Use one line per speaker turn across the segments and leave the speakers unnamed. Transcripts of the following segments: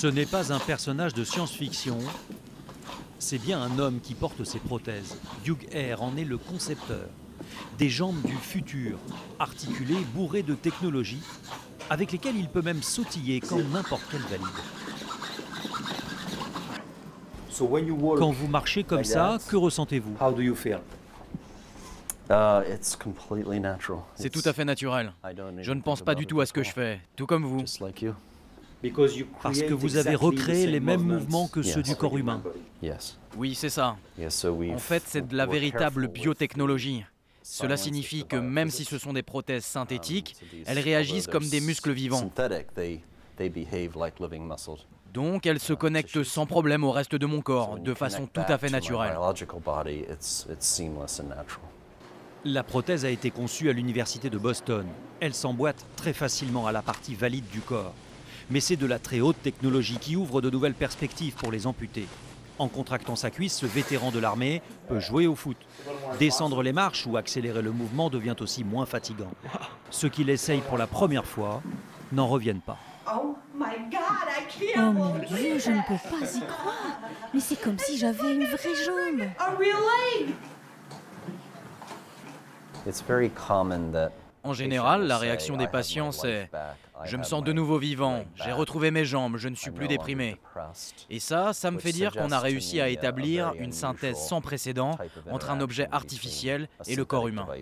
Ce n'est pas un personnage de science-fiction, c'est bien un homme qui porte ces prothèses. Hugh Air en est le concepteur. Des jambes du futur, articulées, bourrées de technologie, avec lesquelles il peut même sautiller comme n'importe quel valide. Quand vous marchez comme ça, que ressentez-vous?
C'est tout à fait naturel. Je ne pense pas du tout à ce que je fais, tout comme vous.
Parce que vous avez recréé les mêmes mouvements que ceux du corps humain.
Oui, c'est ça. En fait, c'est de la véritable biotechnologie. Cela signifie que même si ce sont des prothèses synthétiques, elles réagissent comme des muscles vivants. Donc, elles se connectent sans problème au reste de mon corps, de façon tout à fait naturelle.
La prothèse a été conçue à l'université de Boston. Elle s'emboîte très facilement à la partie valide du corps. Mais c'est de la très haute technologie qui ouvre de nouvelles perspectives pour les amputés. En contractant sa cuisse, ce vétéran de l'armée peut jouer au foot. Descendre les marches ou accélérer le mouvement devient aussi moins fatigant. Ceux qui l'essayent pour la première fois n'en reviennent pas.
Oh mon Dieu, je ne peux pas y croire. Mais c'est comme si j'avais une vraie jambe.
En général, la réaction des patients, c'est « Je me sens de nouveau vivant, j'ai retrouvé mes jambes, je ne suis plus déprimé ». Et ça me fait dire qu'on a réussi à établir une synthèse sans précédent entre un objet artificiel et le corps humain.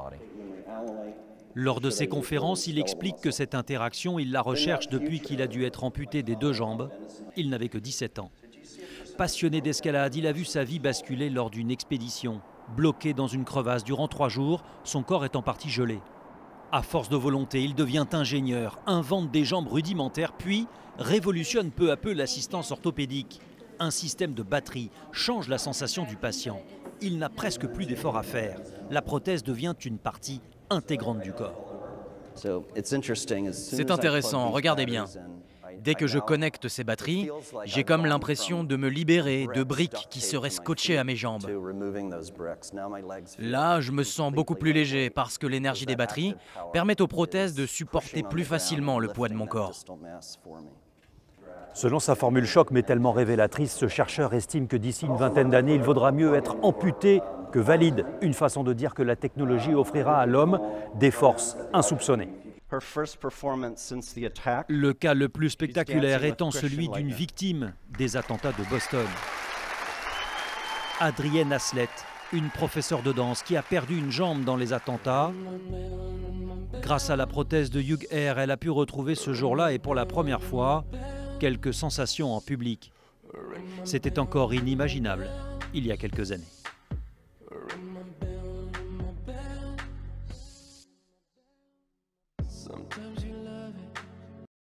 Lors de ses conférences, il explique que cette interaction, il la recherche depuis qu'il a dû être amputé des 2 jambes. Il n'avait que 17 ans. Passionné d'escalade, il a vu sa vie basculer lors d'une expédition. Bloqué dans une crevasse durant 3 jours, son corps est en partie gelé. À force de volonté, il devient ingénieur, invente des jambes rudimentaires, puis révolutionne peu à peu l'assistance orthopédique. Un système de batterie change la sensation du patient. Il n'a presque plus d'efforts à faire. La prothèse devient une partie intégrante du corps.
C'est intéressant, regardez bien. Dès que je connecte ces batteries, j'ai comme l'impression de me libérer de briques qui seraient scotchées à mes jambes. Là, je me sens beaucoup plus léger parce que l'énergie des batteries permet aux prothèses de supporter plus facilement le poids de mon corps.
Selon sa formule choc mais tellement révélatrice, ce chercheur estime que d'ici une vingtaine d'années, il vaudra mieux être amputé que valide. Une façon de dire que la technologie offrira à l'homme des forces insoupçonnées. Le cas le plus spectaculaire étant celui d'une victime des attentats de Boston. Adrienne Aslett, une professeure de danse qui a perdu une jambe dans les attentats. Grâce à la prothèse de Hugh Air, elle a pu retrouver ce jour-là et pour la première fois, quelques sensations en public. C'était encore inimaginable il y a quelques années.
Sometimes you